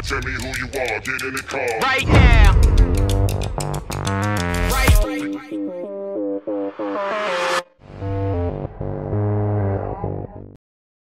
Tell me who you are, get in the car. Right now. Right.